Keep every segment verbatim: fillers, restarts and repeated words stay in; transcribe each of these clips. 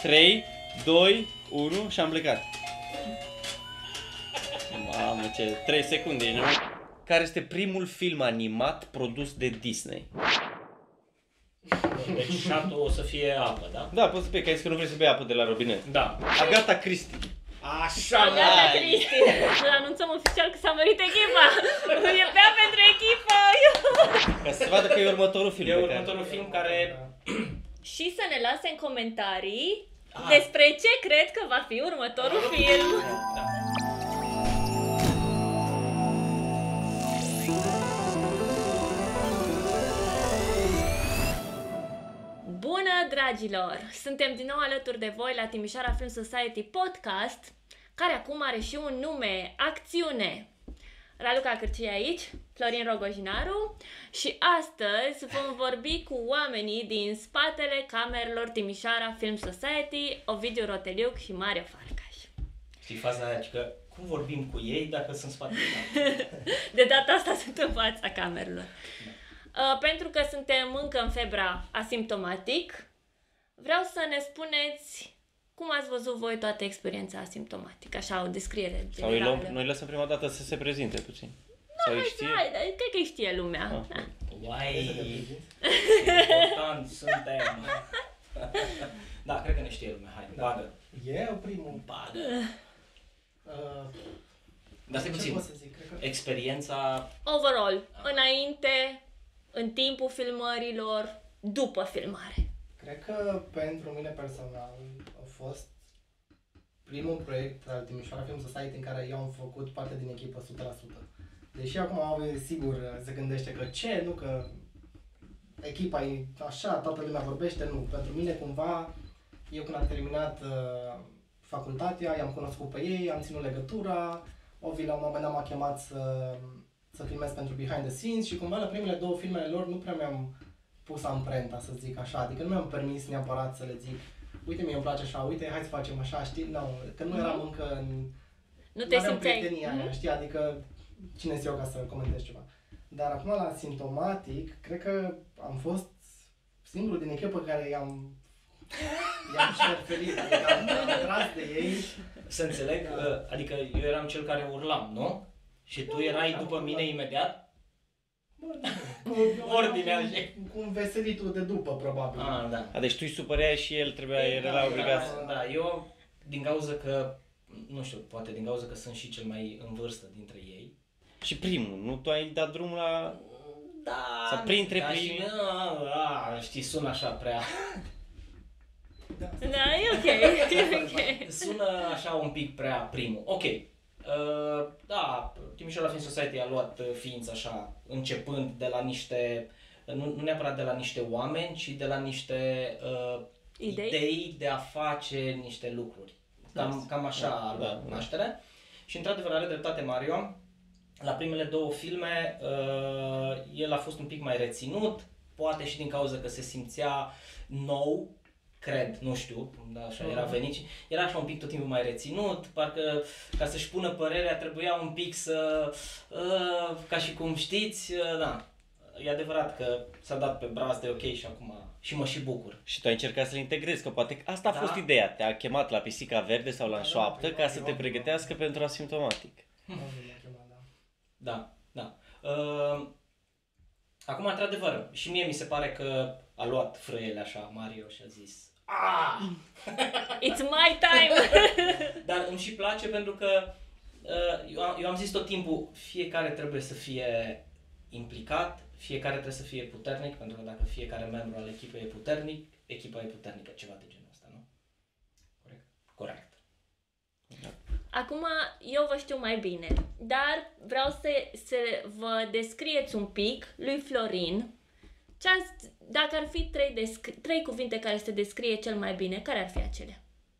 trei, doi, unu și am plecat. Mamă, ce... trei secunde, nu? Care este primul film animat produs de Disney? Deci șatul o să fie apă, da? Da, poți să bei, că ai zis că nu vrei să bei apă de la robinet. Da. Agatha Christie. Așa, Agatha Christie. Să anunțăm oficial că s-a mărit echipa. E bea pentru echipă. Ca să se vadă că e următorul film. E pe următorul care... film care... Și să ne lase în comentarii Ah. despre ce cred că va fi următorul film. Da. Bună, dragilor! Suntem din nou alături de voi la Timișoara Film Society Podcast, care acum are și un nume, Acțiune. Raluca Cârcie aici, Florin Rogojinaru, și astăzi vom vorbi cu oamenii din spatele camerelor Timișoara Film Society, Ovidiu Roteliuc și Mario Farcaș. Știi faza aia, că cum vorbim cu ei dacă sunt spatele? De data asta sunt în fața camerelor. Uh, pentru că suntem încă în febra asimptomatic, vreau să ne spuneți cum ați văzut voi toată experiența asimptomatică, așa o descriere Sau îi generală. luăm, noi lăsăm prima dată să se prezinte puțin. Da, Sau îi hai, știe? hai, hai, cred că îi știe lumea. Ah. Da. Uai, important suntem. Da, cred că ne știe lumea, hai, bagă. Eu primul. Bagă. Uh, Dar stai ce puțin, pot să zic? Cred că experiența... Overall, înainte, în timpul filmărilor, după filmare. Cred că pentru mine personal a fost primul proiect al Timișoara Film Society în care eu am făcut parte din echipă o sută la sută. Deși acum sigur se gândește că ce, nu că echipa e așa, toată lumea vorbește, nu. Pentru mine cumva, eu când am terminat uh, facultatea, i-am cunoscut pe ei, am ținut legătura, Ovi la un moment dat m-a chemat să, să filmez pentru Behind the Scenes și cumva la primele două filmele lor nu prea mi-am pus amprenta, să zic așa, adică nu mi-am permis neapărat să le zic uite, mie îmi place așa, uite, hai să facem așa, știi? No, că nu eram încă în... Nu te aveam simțeai? prietenia aia, știi? Adică cine sunt eu ca să comentez ceva. Dar acum la simptomatic, cred că am fost singurul din echipă care i-am i-am șerfelit, adică am tras de ei. Să înțeleg, adică eu eram cel care urlam, nu? Și tu erai după mine imediat? Cu Ordinea cu, și- cu un veselitul de după, probabil. Ah, da. A, deci tu îi supăreai și el trebuia, era la obligat. Da, da, eu, din cauza că, nu știu, poate din cauza că sunt și cel mai în vârstă dintre ei. Și primul, nu? Tu ai dat drumul la... Da, Sau printre da, primii? și, a, a, știi, sună așa prea... Da, e ok, e ok. Sună așa un pic prea primul. Ok. Uh, da, Timișoara Film Society a luat uh, ființă așa, începând de la niște, nu, nu neapărat de la niște oameni, ci de la niște uh, Idei? idei de a face niște lucruri. Cam, cam așa Da, a luat da, da. naștere. Și într-adevăr are dreptate Mario. La primele două filme uh, el a fost un pic mai reținut, poate și din cauza că se simțea nou, cred, nu știu, da, așa era venit și era așa un pic tot timpul mai reținut, parcă ca să-și pună părerea trebuia un pic să, uh, ca și cum știți, uh, da, e adevărat că s-a dat pe braț de ok și acum și mă și bucur. Și tu ai încercat să-l integrezi, că poate asta a Da. fost ideea. Te-a chemat la pisica verde sau la Da, șoaptă da, ca să te prima- pregătească pentru asimptomatic. Ovi m-a chemat, da. Da, da. Uh, acum, într-adevăr, și mie mi se pare că a luat frâiele așa Mario și a zis ah! It's my time! Dar îmi și place pentru că uh, eu, am, eu am zis tot timpul, fiecare trebuie să fie implicat, fiecare trebuie să fie puternic, pentru că dacă fiecare membru al echipei e puternic, echipa e puternică, ceva de genul ăsta, nu? Corect? Corect. Acum eu vă știu mai bine, dar vreau să, să vă descrieți un pic lui Florin, ce ați, dacă ar fi trei, descri- trei cuvinte care să descrie cel mai bine, care ar fi acelea?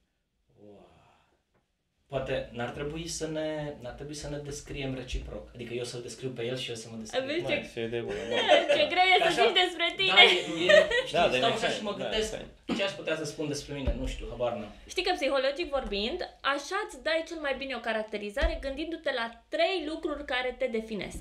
Poate n-ar trebui să ne, n-ar trebui să ne descriem reciproc, adică eu să-l descriu pe el și el să mă descriu. Aveți Mai, ce, să de bună, ce greu e să Așa- zici despre tine! Da, e, e, știi, Da, da, dar stau e așa fain, și mă da, gândesc e fain. ce aș putea să spun despre mine, nu știu, habar n-am. Știi că psihologic vorbind, așa îți dai cel mai bine o caracterizare gândindu-te la trei lucruri care te definesc.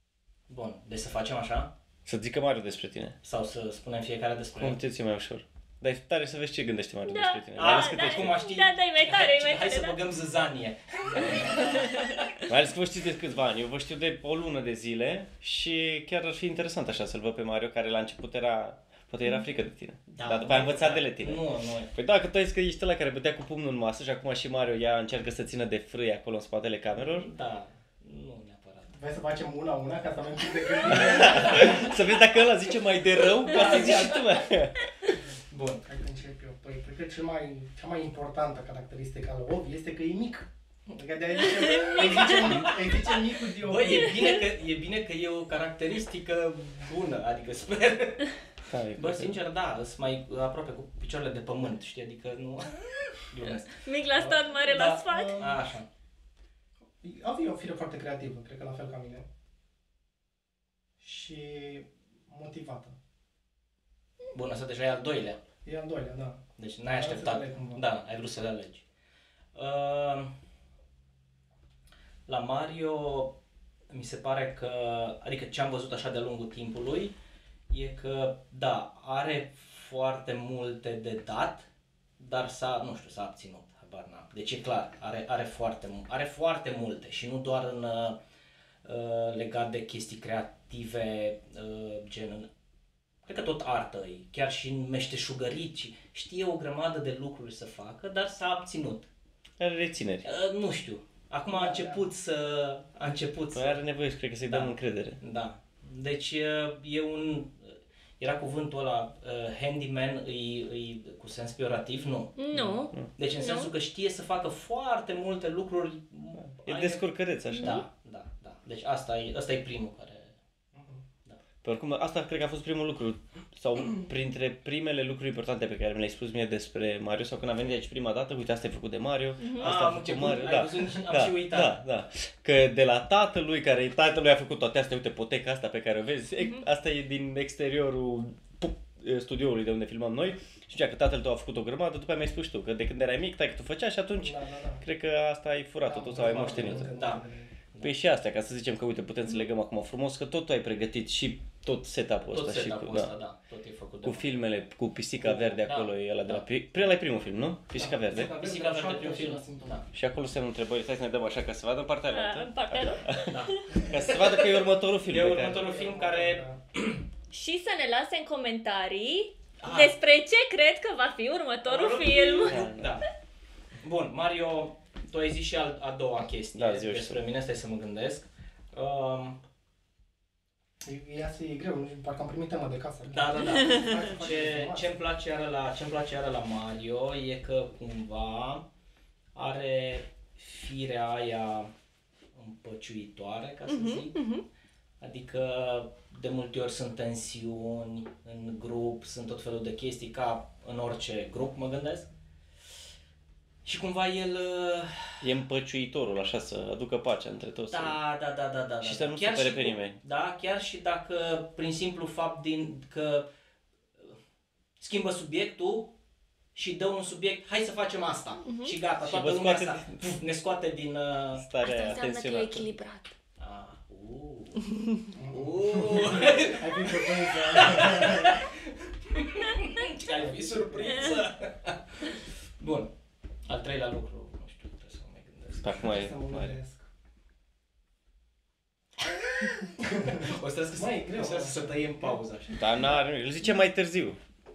Bun, deci să facem așa? Să zică Mario despre tine. Sau să spunem fiecare despre Cum el? te ții mai ușor? Dar e tare să vezi ce gândește Mario Da. despre tine. A, Mai ales da, că da. te știi. Acum știi? Da, da, e mai tare, e mai Hai tare, să da. băgăm zăzanie. Mai ales că vă știți de câțiva ani. Eu vă știu de o lună de zile și chiar ar fi interesant așa să-l văd pe Mario, care la început era... Poate era frică de tine. Da, Dar după aia a învățat da. de la tine. Nu, nu. Păi da, că tu ai zis că ești ăla care bătea cu pumnul în masă și acum și Mario ea încearcă să țină de frâie acolo în spatele camerelor. Da, nu neapărat. Vrei să facem una-una ca să avem timp de gândire? Să vezi dacă ăla zice mai de rău, ca să zici și tu, mă. Bun. Hai că încep eu. Păi, cred că cel mai, cea mai importantă caracteristică al Ovi este că e mic. Adică de-aia zicem, îi zicem, îi zicem micul de Bă, e bine, că, e bine că e o caracteristică bună, adică sper. Da, e Bă, corect. sincer, da, sunt mai aproape cu picioarele de pământ, știi, adică nu... Glumesc. Mic la stat, mare la Da. sfat. Așa. Ovi e o fire foarte creativă, cred că la fel ca mine. Și motivată. Bun, asta deja e al doilea. E al doilea, da. Deci n-ai Hai să așteptat. le aleg cumva. Da, ai vrut să le alegi. Uh, la Mario mi se pare că, adică ce am văzut așa de-a lungul timpului, e că, da, are foarte multe de dat, dar s-a, nu știu, s-a abținut, habar n-am. Deci e clar, are, are, foarte, mu- are foarte multe și nu doar în uh, legat de chestii creative, uh, gen în, cred că tot artă e, chiar și în meșteșugării, ci știe o grămadă de lucruri să facă, dar s-a abținut. Are rețineri. Uh, nu știu, acum a început să, a început Păi să... are nevoie, cred că să-i dăm Da. încredere. Da. Deci uh, e un... Era cuvântul ăla, uh, handyman, îi, îi, cu sens peorativ? Nu. Nu. Deci în Nu. sensul că știe să facă foarte multe lucruri. E Ai- descurcăreț așa. Da, da, da. Deci asta e, asta e primul care... Pe oricum, asta cred că a fost primul lucru, sau printre primele lucruri importante pe care mi le-ai spus mie despre Mario, sau când am venit aici prima dată, uite, asta e făcut de Mario, asta Ah, a am făcut început, Mario, ai da, văzut, nici- am da, și uitat. da, da, că de la tatălui, care tatălui a făcut toate astea, uite, poteca asta pe care o vezi, Mhm. asta e din exteriorul pu- studioului de unde filmăm noi, și zicea că tatăl tău a făcut o grămadă, după aia mi-ai spus tu, că de când erai mic, tai că tu făceai și atunci, Da, da, da. cred că asta ai furat-o tu sau ai moștenit-o. Da. Păi și astea, ca să zicem că, uite, putem să legăm acum frumos, că tot tu ai pregătit și tot setup-ul Tot ăsta și setup-ul cu, ăsta, da, da, tot e făcut de cu mine. filmele, cu Pisica Verde Da, acolo, e ăla de la... da. pri- Prin ăla e primul film, nu? Pisica Verde. Pisica Verde, primul film. Da. Și acolo semnul întrebării, stai să ne dăm așa ca să vadă în partea Da, altă. în partea lor. Da. Ca să se vadă că e următorul film. E pe următorul film care... Și să ne lase în comentarii Ah. despre ce cred că va fi următorul film. Da. Da. Bun, Mario, tu ai zis și al, a doua chestie Da, zi-o și despre tu. mine, stai să mă gândesc. Um, E, e asta e greu, nu știu, parcă am primit temă de casă. da, da, da. Hai să facem Ce, ceva. ce-mi place iară la, ce-mi place iară la Mario e că cumva are firea aia împăciuitoare, ca să zic. Adică de multe ori sunt tensiuni în grup, sunt tot felul de chestii, ca în orice grup, mă gândesc. Și cumva el... uh, E împăciuitorul, așa, să aducă pacea între toți. Da, da, da, da, da. Și da, să da. nu Chiar supere și pe cu- nimeni. Da, chiar și dacă prin simplu fapt din că uh, schimbă subiectul și dă un subiect, hai să facem asta. Și gata, Și toată vă lumea scoate asta, pf, ne scoate din... Uh... Starea Asta înseamnă că e atenționată. echilibrat. Ah, uh, uh. Ai fi surprinsă. Ai fi surprinsă. Bun. Al treilea lucru, nu știu, trebuie să mă mai gândesc. Acum e Să mă mare. gândesc. O să trebuie să, Mai e greu. o să, trebuie să tăiem pauza așa. Dar n-are, îl zice mai târziu.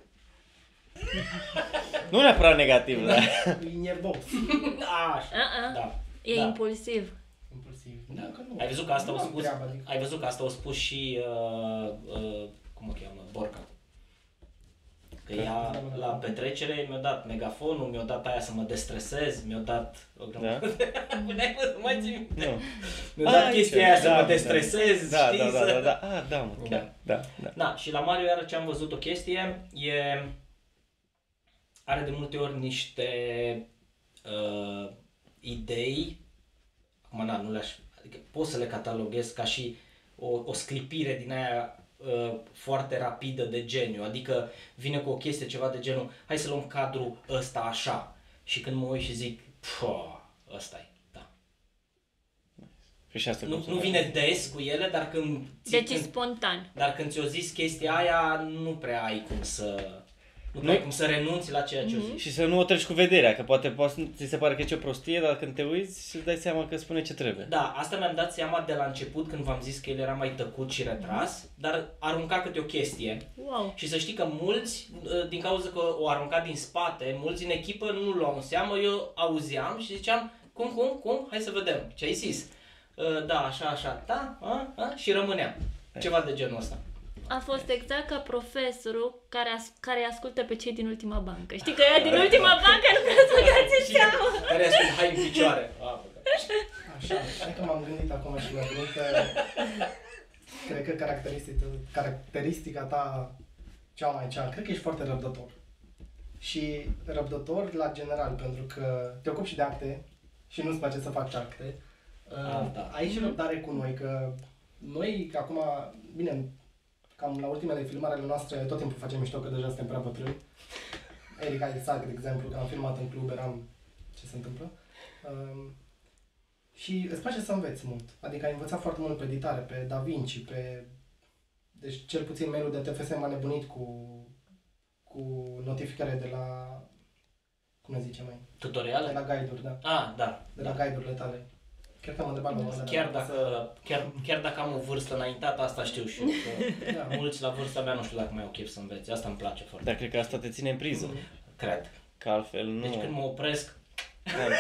Nu neapărat negativ, dar... E nervos. Așa. Uh-uh. Da. E Da. impulsiv. Impulsiv. Da. Nu, că nu. Ai văzut că asta Nu au am spus, treabă, adică. ai văzut că asta au spus și, uh, uh, cum o cheamă, Borca. Că ea, la petrecere, mi-a dat megafonul, mi-a dat aia să mă destresez, mi-a dat o grămadă. Da? N-ai văzut, mai țin minte. Nu. Mi-a dat Ah, chestia aici, aia să da, mă da. destresez, Da, știi? da, da, să... da, da, ah, da, mă, chiar, da, da. Da, și la Mario iară ce am văzut o chestie, e... Are de multe ori niște uh, idei, acum na, nu le-aș, adică pot să le cataloghez ca și o, o sclipire din aia uh, foarte rapidă de geniu, adică vine cu o chestie ceva de genul, hai să luăm cadrul ăsta așa, și când mă uit și zic, ăsta e, da. Și asta Nu, cum să nu faci. vine des cu ele, dar când, ți- Deci e când spontan. dar când ți-o zis chestia aia, nu prea ai cum să... Nu Noi... ai cum să renunți la ceea ce mm-hmm. o zici. Și să nu o treci cu vederea, că poate, poate ți se pare că e o prostie, dar când te uiți și îți dai seama că spune ce trebuie. Da, asta mi-am dat seama de la început când v-am zis că el era mai tăcut și retras, mm-hmm. dar arunca câte o chestie. Wow. Și să știi că mulți, din cauza că o arunca din spate, mulți din echipă nu luau în seamă, eu auzeam și ziceam, cum, cum, cum, hai să vedem, ce ai zis? Da, așa, așa, da, a, a, și rămânea. Ceva de genul ăsta. A fost exact ca profesorul care, as- care ascultă pe cei din ultima bancă. Știi că ea din ultima bancă nu vrea să dați în seamă. Care ascultă hai în picioare. Așa, hai că m-am gândit acum și mi-am gândit că cred că caracteristica, caracteristica ta cea mai cea, cred că ești foarte răbdător. Și răbdător la general, pentru că te ocupi și de acte și nu-ți place să faci acte. Ah, da. Ai și răbdare cu noi, că noi acum, bine, cam la ultimele filmare ale noastre tot timpul facem mișto că deja suntem prea bătrâni. Erika Isaac, de exemplu, când am filmat în club, eram ce se întâmplă. Um, și îți place să înveți mult. Adică ai învățat foarte mult pe editare, pe DaVinci, pe... Deci cel puțin mail-ul de T F S m-a nebunit cu, cu notificare de la... Cum ne zice mai? Tutoriale? De la guide-uri, da. Ah, da. De la guide-urile tale. Cred că am întrebat la chiar dacă, chiar, chiar dacă am o vârstă înaintată, asta știu și eu. Da. Mulți la vârsta mea nu știu dacă mai au chef să înveți. Asta îmi place foarte. Dar cred că asta te ține în priză. Cred. Că altfel nu... Deci când mă opresc... Da.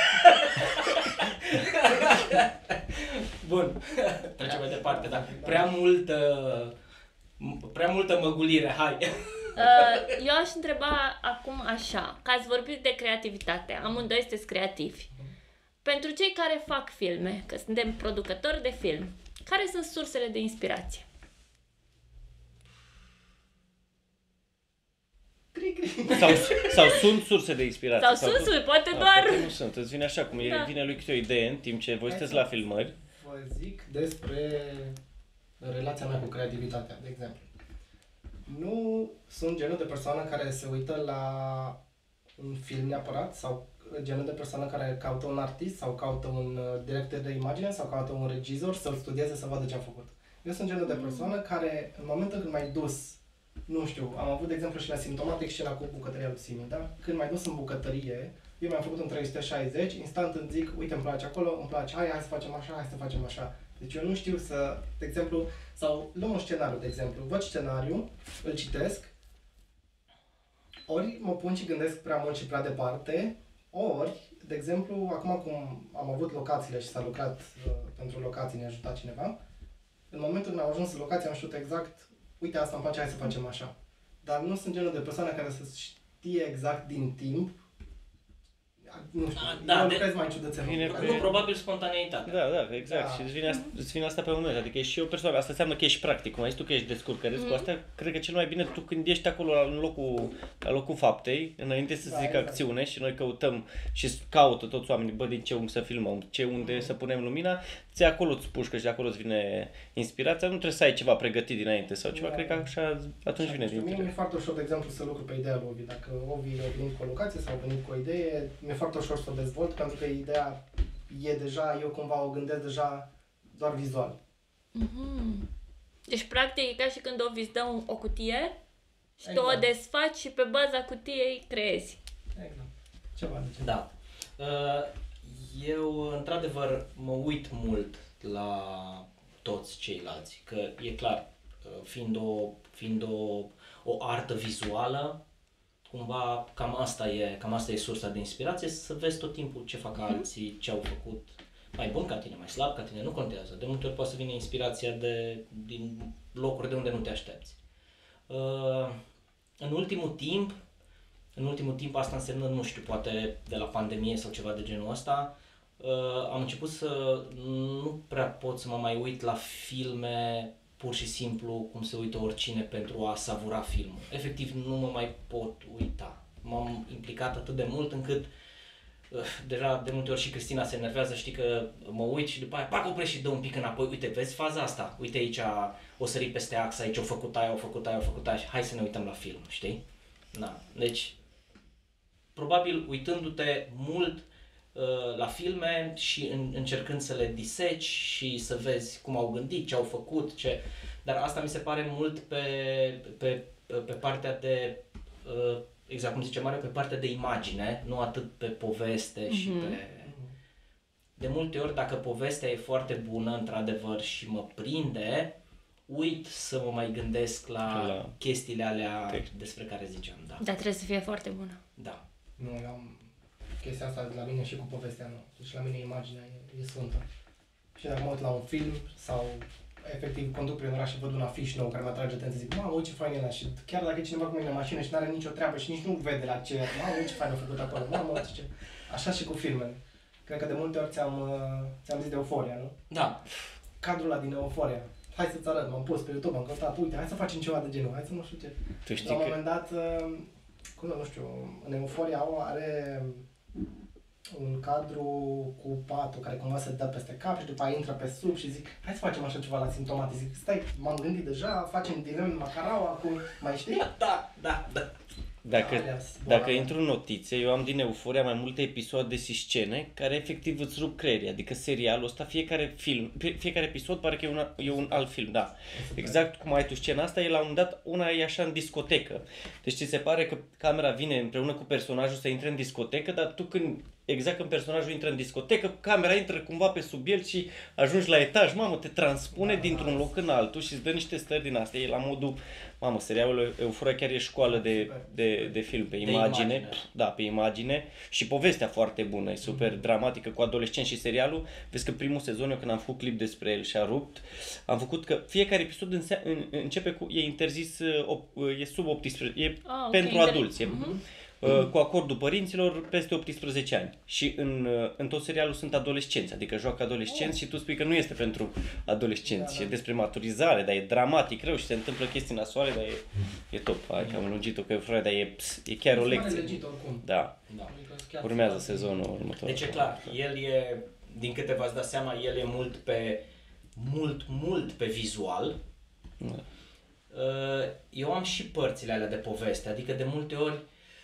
Bun. Trecem mai departe, dar prea multă... Prea multă măgulire, hai! Eu aș întreba acum așa, că ați vorbit de creativitate, amândoi sunteți creativi. Pentru cei care fac filme, că suntem producători de film, care sunt sursele de inspirație? Sau, sau sunt surse de inspirație. Sau, sau sunt surse, poate da, doar... Poate nu sunt, îți vine așa, cum da. Vine lui câte o idee în timp ce voi sunteți la filmări. Vă zic despre relația mea cu creativitatea, de exemplu. Nu sunt genul de persoană care se uită la un film neapărat sau genul de persoană care caută un artist sau caută un director de imagine sau caută un regizor să-l studieze să vadă ce a făcut. Eu sunt genul de persoană care, în momentul când m-ai dus, nu știu, am avut de exemplu și la Simptomatic scena cu bucătăria lui Simi, da? Când m-ai dus în bucătărie, eu mi-am făcut un trei sute șaizeci, instant îmi zic, uite, îmi place acolo, îmi place, hai, hai să facem așa, hai să facem așa. Deci eu nu știu să, de exemplu, sau luăm un scenariu, de exemplu, văd scenariu, îl citesc, ori mă pun și gândesc prea mult și prea departe, ori, de exemplu, acum cum am avut locațiile și s-a lucrat uh, pentru locații, ne-a ajutat cineva, în momentul când am ajuns în locație am știut exact, uite, asta îmi place, hai să facem așa. Dar nu sunt genul de persoane care să știe exact din timp, nu știu, da, eu de... lucrez mai ciudățel. Nu, probabil spontaneitate. Da, da, exact. Da. Și îți vine, asta, îți vine asta pe moment. Adică ești și o persoană. Asta înseamnă că ești practic. Cum ai zis tu că ești descurcăreț mm. cu asta, cred că cel mai bine tu când ești acolo la locul, la locul faptei, înainte să da, zic exact. Acțiune și noi căutăm și caută toți oamenii, bă, din ce unghi să filmăm, ce unde mm. să punem lumina, ți acolo îți pușcă și de acolo îți vine inspirația. Nu trebuie să ai ceva pregătit dinainte sau ceva, da. Cred că așa atunci vine din mie mi-e foarte ușor, de exemplu, să lucru pe ideea lui Ovi. Dacă Ovi a venit cu o locație sau a venit cu o idee, mi-e foarte ușor să o dezvolt, pentru că ideea e deja, eu cumva o gândesc deja doar vizual. Mm-hmm. Deci, practic, e ca și când o îți dă o cutie și exact. Tu o desfaci și pe baza cutiei creezi. Exact. Ceva de ce. Da. Eu, într-adevăr, mă uit mult la toți ceilalți, că e clar, fiind o, fiind o, o artă vizuală, cumva cam asta e, cam asta e sursa de inspirație, să vezi tot timpul ce fac mm-hmm. alții, ce au făcut mai bun ca tine, mai slab ca tine, nu contează. De multe ori poate să vină inspirația de, din locuri de unde nu te aștepți. Uh, în ultimul timp, în ultimul timp, asta însemnând, nu știu, poate de la pandemie sau ceva de genul ăsta, uh, am început să nu prea pot să mă mai uit la filme pur și simplu cum se uită oricine pentru a savura filmul. Efectiv, nu mă mai pot uita. M-am implicat atât de mult încât uh, deja de multe ori și Cristina se enervează, știi că mă uit și după aia, pac, oprește și dă un pic înapoi, uite, vezi faza asta, uite aici o sărit peste axa, aici o făcut aia, o făcut aia, o făcut aia, hai să ne uităm la film, știi? Da. Deci, probabil uitându-te mult uh, la filme și în, încercând să le diseci și să vezi cum au gândit, ce au făcut, ce... Dar asta mi se pare mult pe, pe, pe partea de uh, exact cum zice Mario, pe partea de imagine, nu atât pe poveste și Mhm. pe... De multe ori, dacă povestea e foarte bună, într-adevăr, și mă prinde, uit să mă mai gândesc la, La chestiile alea text. despre care ziceam, da. Dar trebuie să fie foarte bună. Da. Nu, eu am chestia asta la mine și cu povestea nu. Deci la mine imaginea e, e sfântă. Și dacă mă uit la un film sau efectiv conduc prin oraș și văd un afiș nou care mă atrage atenție, zic, mamă, uite ce fain e ăla. Și chiar dacă e cineva cu mine în mașină și nu are nicio treabă și nici nu vede la ce, mamă, uite ce fain a făcut acolo, mamă, uite ce... Așa și cu filmele. Cred că de multe ori ți-am, uh, ți-am zis de Euforia, nu? Da. Cadrul ăla din Euforia. Hai să-ți arăt, m-am pus pe YouTube, am căutat, uite, hai să facem ceva de genul, hai să nu știu ce. Tu știi La un că... moment dat, uh, cum nu știu, în Euforia au, are un cadru cu patul care cumva se dă peste cap și după aia intră pe sub și zic, hai să facem așa ceva la simptomate. Zic, stai, m-am gândit deja, facem dileme în Macaraua, acum mai știi? Da, da, da. Dacă, Alias, dacă boala. intru în notițe, eu am din Euforia mai multe episoade și scene care efectiv îți rup creierii. Adică serialul ăsta, fiecare film, fie- fiecare episod pare că e un, e un alt film, da. Exact cum ai tu scena asta, e la un moment dat, una e așa în discotecă. Deci ți se pare că camera vine împreună cu personajul să intre în discotecă, dar tu când, exact când personajul intră în discotecă, camera intră cumva pe sub el și ajungi la etaj, mamă, te transpune Da, dintr-un da. loc în altul și îți dă niște stări din astea. E la modul, mamă, serialul Euforia chiar e școală de, Super. de, de film, pe De imagine, imagine. da, pe imagine și povestea foarte bună, e super dramatică cu adolescenți și serialul. Vezi că primul sezon, eu când am făcut clip despre el și a rupt, am făcut că fiecare episod înse- în, începe cu, e interzis, uh, op, uh, e sub optsprezece, e Ah, ok, pentru inter- adulți, e, Mhm. uh, cu acordul părinților peste optsprezece ani. Și în, uh, în tot serialul sunt adolescenți, adică joacă adolescenți și tu spui că nu este pentru adolescenți, Da, și e da. despre maturizare, dar e dramatic rău și se întâmplă chestii nasoale, dar e, e top. Hai că am lungit-o că e frate, dar e, ps, e chiar o Sunt lecție. legit oricum. Da. Da. Adică chiar Urmează sunt- sezonul următor. Deci e clar, el e, din câte v-ați dat seama, el e mult pe, mult, mult pe vizual. Da. Uh, Eu am și părțile alea de poveste, adică de multe ori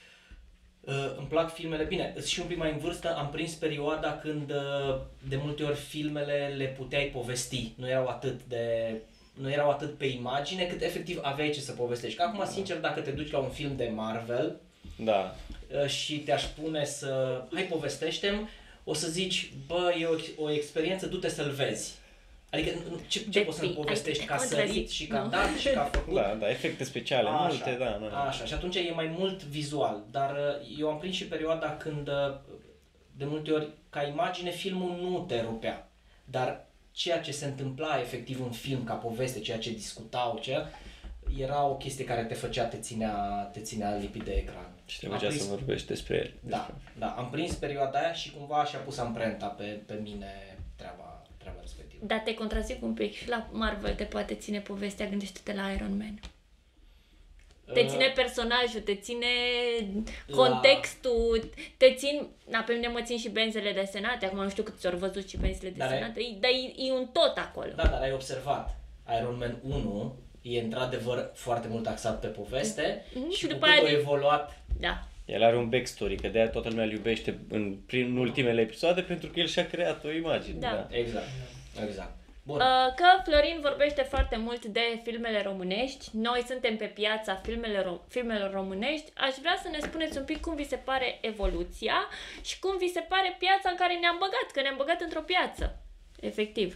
uh, îmi plac filmele, bine, și un pic mai în vârstă, am prins perioada când uh, de multe ori filmele le puteai povesti, nu erau atât de... nu erau atât pe imagine, cât efectiv aveai ce să povestești. Că acum, sincer, dacă te duci la un film de Marvel Da. uh, și te-aș pune să, hai povestește-mi, o să zici, bă, e o, o experiență, du-te să-l vezi. Adică nu- ce, ce Deci, poți să-mi ai- povestești, ai- că a sărit contrazic, și că a nu? dat și că a făcut? Da, da, efecte speciale, Așa, multe, da, da. Așa, și atunci e mai mult vizual, dar uh, eu am prins și perioada când uh, de multe ori ca imagine filmul nu te rupea, dar ceea ce se întâmpla efectiv în film ca poveste, ceea ce discutau, ce era o chestie care te făcea, te ținea, te ținea lipit de ecran. Și te Am făcea prins- să vorbești despre el. Da, da, am prins perioada aia și cumva și-a pus amprenta pe, pe mine treaba, treaba respectivă. Dar te contrazic un pic și la Marvel te poate ține povestea, gândește-te la Iron Man. Te Uh, ține personajul, te ține La- contextul, te țin, na, pe mine mă țin și benzele desenate, acum nu știu cât ți-au văzut și benzele Dar ai- desenate, dar e, e un tot acolo. Da, dar ai observat, Iron Man unu e într-adevăr foarte mult axat pe poveste Mhm, și, și cu după cât aia a din- evoluat. Da. El are un backstory, că de-aia toată lumea îl iubește în, prin ultimele episoade, pentru că el și-a creat o imagine. Da. Exact, exact. Bun. Uh, Că Florin vorbește foarte mult de filmele românești, noi suntem pe piața filmele ro- filmelor românești, aș vrea să ne spuneți un pic cum vi se pare evoluția și cum vi se pare piața în care ne-am băgat, că ne-am băgat într-o piață, efectiv.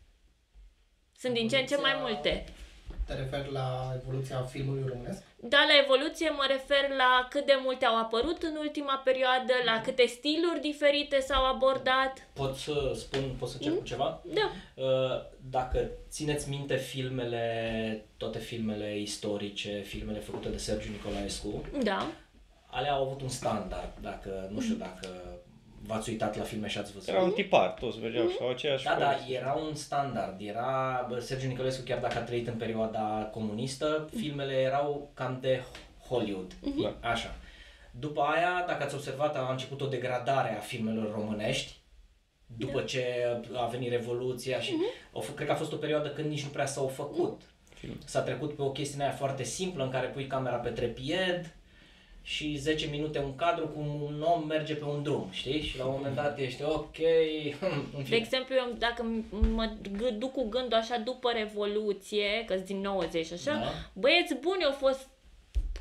Sunt din ce în ce mai Evoluția- multe. Te referi la evoluția filmului românesc? Da, la evoluție mă refer la cât de multe au apărut în ultima perioadă, la câte stiluri diferite s-au abordat. Pot să spun, pot să încep cu ceva? Da. Uh, Dacă țineți minte filmele, toate filmele istorice, filmele făcute de Sergiu Nicolaescu, Da. alea au avut un standard, dacă, nu știu dacă v-ați uitat la filme și ați văzut. Era un tipar, toți mergeau și au aceeași Da, da, poveste. era un standard. Era, bă, Sergiu Nicolaescu, chiar dacă a trăit în perioada comunistă, filmele erau cam de Hollywood. Da. Așa. După aia, dacă ați observat, a început o degradare a filmelor românești. După ce a venit Revoluția și au f- cred că a fost o perioadă când nici nu prea s-au făcut. Film. S-a trecut pe o chestie aia foarte simplă în care pui camera pe trepied și zece minute un cadru cu un om merge pe un drum, știi? Și la un moment dat ești ok, în De fine. exemplu, eu dacă m- mă g- duc cu gândul așa după Revoluție, că din nouăzeci așa, Da. băieți buni au fost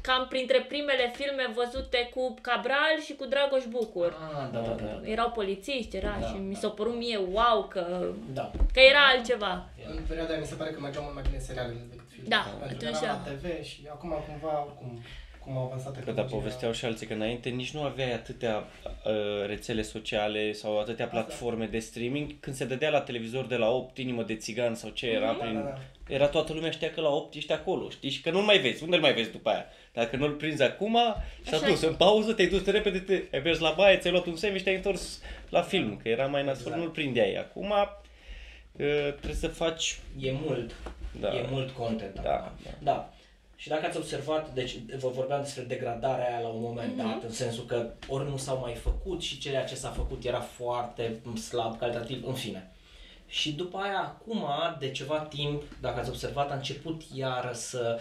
cam printre primele filme văzute cu Cabral și cu Dragoș Bucur. Ah, da, da, da. Erau polițiști, era Da, și mi da. s-a părut mie wow că, Da. că era altceva. În perioada aia mi se pare că mergeau mult mai bine serialele decât filme. Da, Pentru că atunci eram da. la T V și acum cumva, oricum, cum au avansat Că da, tehnologia. povesteau și alții că înainte nici nu aveai atâtea uh, rețele sociale sau atâtea platforme de streaming. Când se dădea la televizor de la opt, Inimă de țigan sau ce era, prin... Da, da, da. era toată lumea știa că la opt ești acolo, știi? Și că nu-l mai vezi. Unde îl mai vezi după aia? Dacă nu-l prinzi acum, s-a Așa dus e. în pauză, te-ai dus repede, te, ai mers la baie, ți-ai luat un sandwich, te-ai întors la film, că era mai nasol, Exact. nu-l prindeai. Acum uh, trebuie să faci... E mult. Da. E mult content. Da, acum. da. Da. Și dacă ați observat, deci vă vorbeam despre degradarea aia la un moment Mhm. dat, în sensul că ori nu s-au mai făcut și ceea ce s-a făcut era foarte slab, calitativ, în fine. Și după aia, acum, de ceva timp, dacă ați observat, a început iară să,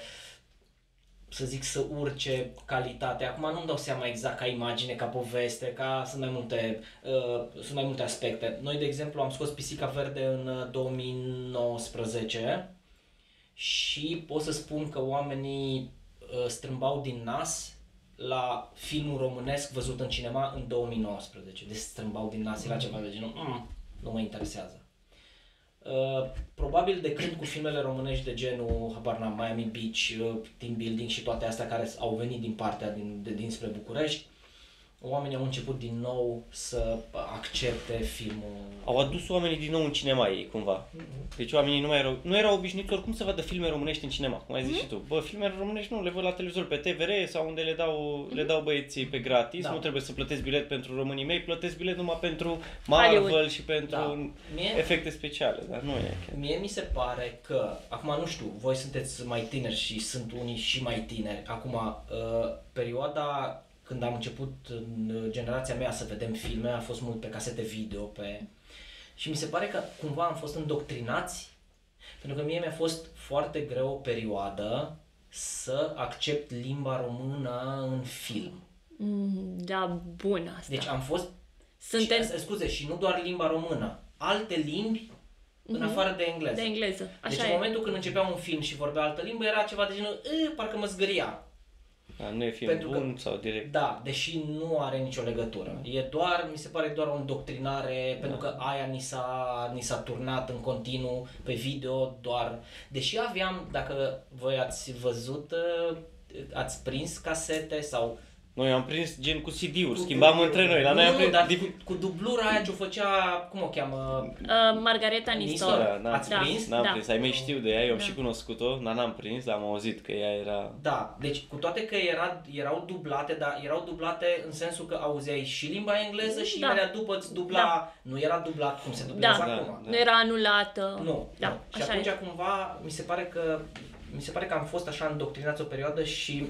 să zic, să urce calitatea. Acum nu-mi dau seama exact ca imagine, ca poveste, ca sunt mai multe, uh, sunt mai multe aspecte. Noi, de exemplu, am scos Pisica Verde în uh, două mii nouăsprezece și pot să spun că oamenii uh, strâmbau din nas la filmul românesc văzut în cinema în două mii nouăsprezece. Deci strâmbau din nas, era ceva de genul, mm, nu mă interesează. Uh, probabil de când cu filmele românești de genul, habar n-am, Miami Beach, uh, Team Building și toate astea care au venit din partea din, de, dinspre București, oamenii au început din nou să accepte filmul. Au adus oamenii din nou în cinema ei, cumva. Deci oamenii nu mai erau, nu erau obișnuiți oricum să vadă filme românești în cinema, cum ai zis și tu. Bă, filmele românești nu, le văd la televizor pe T V R sau unde le dau, le dau băieții pe gratis, Da. nu trebuie să plătesc bilet pentru românii mei, plătesc bilet numai pentru Marvel Hollywood. și pentru Da. Mie- efecte speciale, dar nu e chiar. Mie mi se pare că, acum nu știu, voi sunteți mai tineri și sunt unii și mai tineri, acum uh, perioada când am început în generația mea să vedem filme, a fost mult pe casete video, pe... și mi se pare că cumva am fost îndoctrinați, pentru că mie mi-a fost foarte greu o perioadă să accept limba română în film. Mm, da, bun asta. Deci am fost, Suntem și, scuze, și nu doar limba română, alte limbi în afară de engleză. de engleză, Deci așa în e. momentul când începea un film și vorbea altă limbă, era ceva de genul, "Ă, parcă mă zgâria." Da, nu e film Pentru că- bun sau direct. Da, deși nu are nicio legătură. E doar, mi se pare doar o îndoctrinare, pentru că aia ni s-a, ni s-a turnat în continuu pe video, doar... Deși aveam, dacă voi ați văzut, ă, ați prins casete sau... Noi am prins gen cu C D-uri, schimbam între noi, la nu, noi am nu, prins... dar div- cu, cu dublura aia ce o făcea, cum o cheamă? Uh, Margareta Nistor. Da, n-am Ați prins, prins? N-am Da. prins, ai mei știu de ea, eu am Da. și cunoscut-o, dar n-am prins, dar am auzit că ea era... Da, deci cu toate că era, erau dublate, dar erau dublate în sensul că auzeai și limba engleză și Da. imediat după îți dubla, Da. nu era dublat cum se dublează Da. Da, acum. da. Nu era anulată. Nu, Da, nu. Și așa atunci e. cumva mi se pare că mi se pare că am fost așa îndoctrinați o perioadă și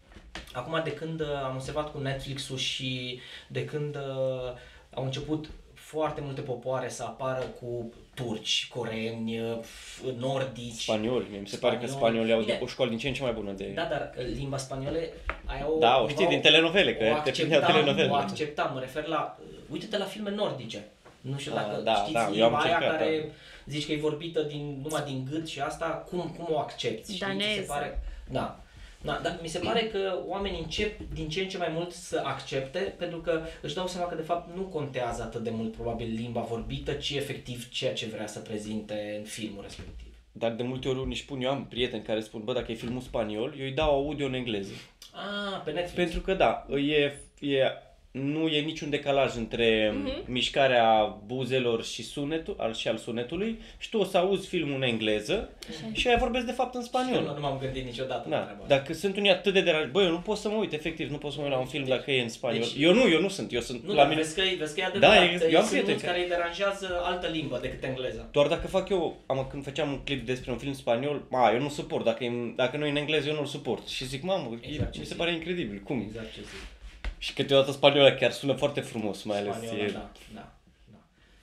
acum de când uh, am observat cu Netflix-ul și de când uh, au început foarte multe popoare să apară cu turci, coreeni, uh, nordici. Spanioli, mie mi se pare că Spanioli. spaniolii au Bine. o școală din ce în ce mai bună de... Da, dar uh, limba spaniolă aia o... Da, o cumva știi din telenovele, că o te prindeau acceptam, telenovele. o acceptam, mă refer la... uh, Uite-te la filme nordice. Nu știu Ah, dacă da, știți da, eu limba am aia încercat, care da. zici că e vorbită din, numai din gât și asta, cum, cum o accepti? Știi? Ți se Daneză. pare... Da. Da, dar mi se pare că oamenii încep din ce în ce mai mult să accepte, pentru că își dau seama că de fapt nu contează atât de mult probabil limba vorbită, ci efectiv ceea ce vrea să prezinte în filmul respectiv. Dar de multe ori unii spun, eu am prieteni care spun, bă, dacă e filmul spaniol, eu îi dau audio în engleză. Ah, pe Netflix. Pentru că da, e, e, nu e niciun decalaj între Mhm. mișcarea buzelor și sunetul, al, și al sunetului și tu o să auzi filmul în engleză și aia vorbesc de fapt în Eu spaniol. nu m-am gândit niciodată la Da, treaba asta. dacă sunt unii atât de deranjați, bă, eu nu pot să mă uit, efectiv, nu pot să mă uit la un film dacă e în spaniol. Deci- Eu nu, eu nu sunt, eu sunt Nu, la dar mine. vezi că, e- vezi că e adevărat. Da, e- eu am Sunt prieteni mulți care- care îi deranjează altă limbă decât engleza. Doar dacă fac eu, am, când făceam un clip despre un film spaniol, ma, eu nu suport, dacă, e, dacă nu e în engleză, eu nu-l suport. Și zic, mamă, Exact e, ce mi se zic. pare incredibil, cum? Exact ce zic. Și câteodată spaniola chiar sună foarte frumos, mai ales Spaniola, e... da, da, da.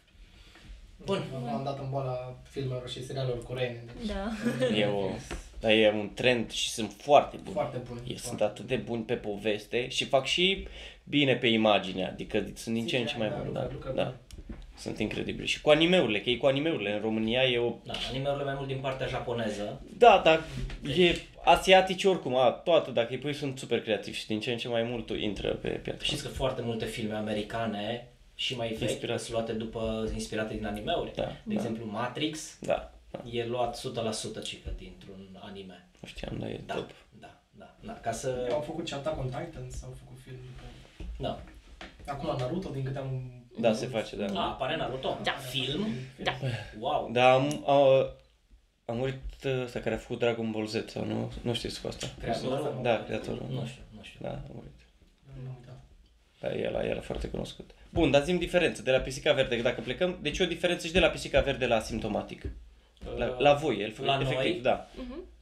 Bun. Am dat în boala filmelor și serialelor coreene. Deci Da. E, o, dar e un trend și sunt foarte buni. Foarte buni. E, foarte sunt atât de buni pe poveste și fac și bine pe imagine, adică sunt din ce în ce mai Da, buni. lucră- Da, lucră da. bine. sunt incredibili. Și cu animeurile, că e cu animeurile. În România e o... Da, animeurile mai mult din partea japoneză. Da, dar e asiatici oricum, a, toată, dacă îi pui, sunt super creativi și din ce în ce mai mult intră pe piață. Știți că foarte multe filme americane și mai vechi Inspirați. sunt luate după, inspirate din animeuri. Da, De da. exemplu, Matrix Da, da, e luat o sută la sută cică dintr-un anime. nu știam, dar e Da, top. da, da, da. Ca să... Au făcut și Attack on Titan, s-au făcut film după... Da. Acum Naruto, din câte am... Da, se face, da. A, apare Naruto? Da. Film? Da. Wow. Da, am, a, a murit ăsta care a făcut Dragon Ball Z, sau nu? Nu știți cu asta? Creatorul? Da, creatorul. Nu știu, nu știu. Da, a murit. Nu am uitat. Da, el era foarte cunoscut. Bun, dar zi-mi diferență de la pisica verde, că dacă plecăm, deci e o diferență și de la pisica verde la asimptomatic. La, la voi, el, La efectiv, noi? da.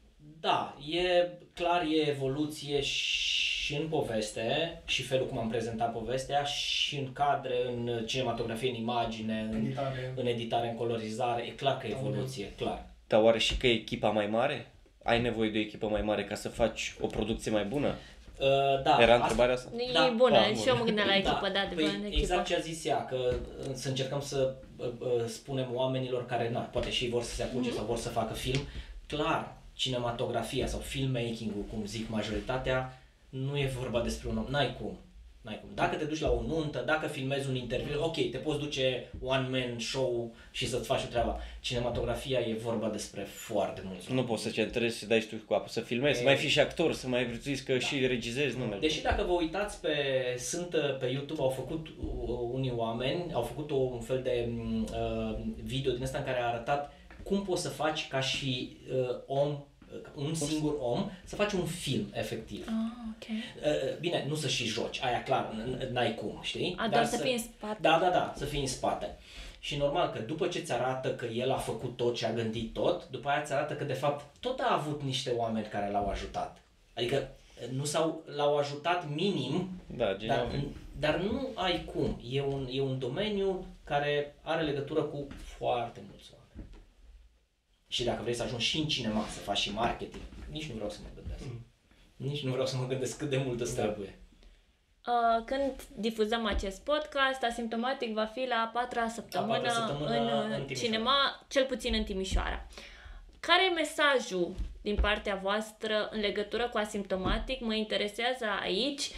Da, e clar, e evoluție și în poveste, și felul cum am prezentat povestea, și în cadre, în cinematografie, în imagine, în, Editare. în editare, în colorizare. E clar că e evoluție, clar. Dar oare și că e echipa mai mare? Ai nevoie de o echipă mai mare ca să faci o producție mai bună? Uh, da, Era asta- întrebarea asta? E Da. bună, Da, și bun. eu mă gândeam la echipă, da, de păi bună echipă. exact ce a zis ea, că uh, să încercăm să uh, uh, spunem oamenilor care, na, poate și ei vor să se apuce Mhm. sau vor să facă film, clar, cinematografia sau filmmaking-ul, cum zic majoritatea, nu e vorba despre un om, n-ai cum. N-ai cum. Dacă te duci la o nuntă, dacă filmezi un interviu, ok, te poți duce one-man show și să-ți faci o treabă. Cinematografia e vorba despre foarte mulți. Nu poți să centrezi și dai și tu cu apă să filmezi, să E- mai fii și actor, să mai viețuiți că și regizezi, nu merge. Deși dacă vă uitați pe, sunt uh, pe YouTube, au făcut uh, unii oameni, au făcut o, un fel de mm, uh, video din ăsta în care a arătat cum poți să faci ca și uh, om, uh, un singur om, să faci un film efectiv. Ah, ok. Uh, bine, nu să și joci, aia clar, n- n-ai cum, știi? A, doar să să fii în spate. Da, da, da, să fii în spate. Și normal că după ce ți arată că el a făcut tot și a gândit tot, după aia ți arată că de fapt tot a avut niște oameni care l-au ajutat. Adică nu s-au, l-au ajutat minim, Da, dar, genial. dar nu ai cum. E un, e un domeniu care are legătură cu foarte mulți oameni. Și dacă vrei să ajungi și în cinema, să faci și marketing, nici nu vreau să mă gândesc. Nici nu vreau să mă gândesc cât de mult îți trebuie. Uh, când difuzăm acest podcast, Asimptomatic va fi la a patra săptămână, A patra săptămână în, în în Timișoara. cinema, cel puțin în Timișoara. Care e mesajul din partea voastră în legătură cu Asimptomatic? Mă interesează aici.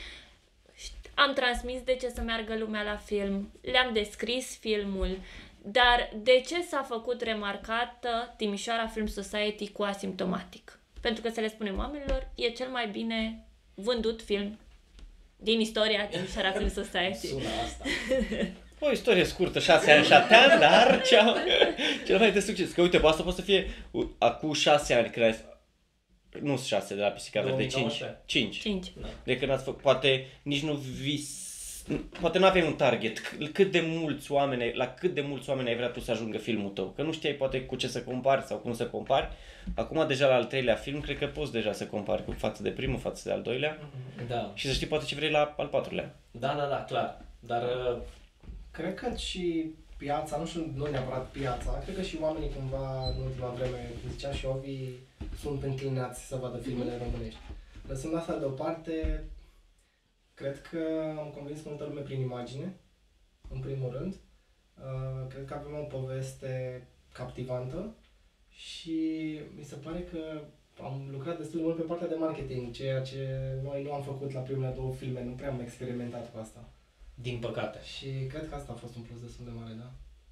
Am transmis de ce să meargă lumea la film, le-am descris filmul, dar de ce s-a făcut remarcată Timișoara Film Society cu Asimptomatic? Pentru că, să le spunem oamenilor, e cel mai bine vândut film din istoria Timișoara Film Society. Sună asta. O istorie scurtă, șase ani, șapte ani, dar cea, cel mai de succes. Că uite, bă, asta poate să fie uh, acum șase ani, când ai... Nu șase de la Pisica Verde, două mii cinci. nouăsprezece. Cinci. cinci. De când ați făcut, poate nici nu vis... Poate nu aveai un target, C- cât de mulți oameni, ai- la cât de mulți oameni ai vrea tu să ajungă filmul tău, că nu știai poate cu ce să compari sau cum să compari. Acum deja la al treilea film, cred că poți deja să compari cu față de primul, față de al doilea Da. și să știi poate ce vrei la al patrulea. Da, da, da, clar. Dar uh, Cred că și piața, nu știu, nu neapărat piața, cred că și oamenii cumva în ultima vreme, cum zicea și Ovi, sunt înclinați să vadă filmele românești. Lăsând asta deoparte, cred că am convins multă lume prin imagine, în primul rând. Uh, cred că avem o poveste captivantă și mi se pare că am lucrat destul de mult pe partea de marketing, ceea ce noi nu am făcut la primele două filme, nu prea am experimentat cu asta. din păcate. Și cred că asta a fost un plus destul de mare, da?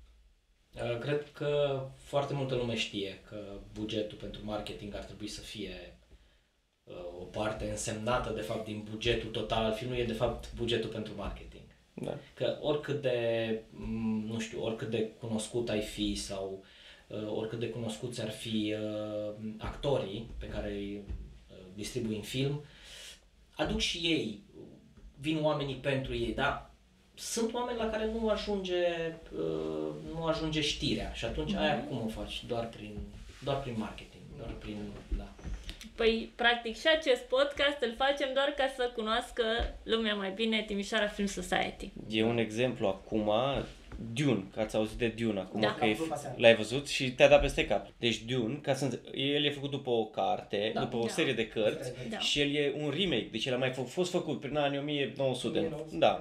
Uh, Cred că foarte multă lume știe că bugetul pentru marketing ar trebui să fie uh, o parte însemnată de fapt din bugetul total al filmului, e de fapt bugetul pentru marketing. Da. Că oricât de, m, nu știu, oricât de cunoscut ai fi sau uh, oricât de cunoscuți ar fi uh, actorii pe care îi uh, distribui în film, aduc și ei, vin oamenii pentru ei, dar sunt oameni la care nu ajunge, uh, nu ajunge știrea și atunci aia cum o faci? Doar prin, doar prin marketing, doar prin, da. Păi, practic, și acest podcast îl facem doar ca să cunoască lumea mai bine Timișoara Film Society. E un exemplu acum, Dune, că ați auzit de Dune acum, Da. că e, Am văzut aseară. l-ai văzut și te-a dat peste cap. Deci Dune, ca să înțe- el e făcut după o carte, Da. după o Da. serie de cărți Da. și el e un remake, deci el a mai f- fost făcut prin anii o mie nouă sute. o mie nouă sute Da.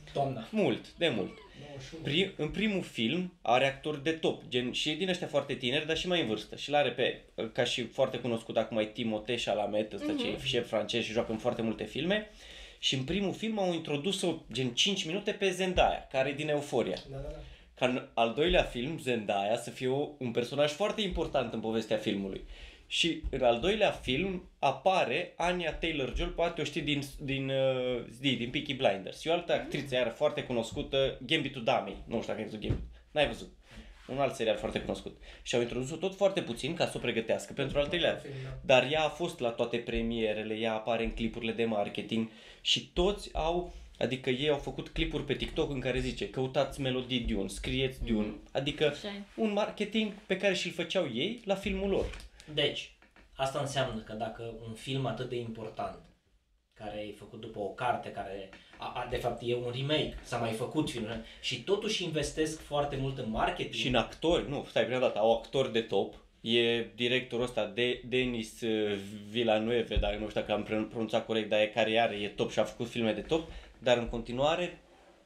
Doamna. Mult, de mult. nouăzeci și unu. Prim, în primul film are actori de top, gen și din ăștia foarte tineri, dar și mai în vârstă. Și l-are pe, ca și foarte cunoscut acum, e Timothée Chalamet, ăsta ce e șef francez și joacă în foarte multe filme. Și în primul film au introdus-o gen cinci minute pe Zendaya, care e din Euphoria. Da, da, da. Ca în al doilea film, Zendaya să fie o, un personaj foarte important în povestea filmului. Și în al doilea film apare Anya Taylor-Joy, poate o știi din, din, uh, din, din Peaky Blinders. E o altă actriță iară foarte cunoscută, Gambito Dame. Nu știu dacă ai văzut Gambito. N-ai văzut. Un alt serial foarte cunoscut. Și au introdus-o tot foarte puțin ca să o pregătească pentru al treilea. Film, da. Dar ea a fost la toate premierele, ea apare în clipurile de marketing și toți au, adică ei au făcut clipuri pe TikTok în care zice căutați melodii Dune, scrieți Dune, adică Așa e. un marketing pe care și-l făceau ei la filmul lor. Deci, asta înseamnă că dacă un film atât de important, care e făcut după o carte, care a, a, de fapt e un remake, s-a mai făcut film, și totuși investesc foarte mult în marketing. Și în actori, nu, stai, prima dată, au actori de top, e directorul ăsta, de, Denis uh, Villeneuve, dacă nu știu dacă am pronunțat corect, dar e care are, e top și a făcut filme de top, dar în continuare,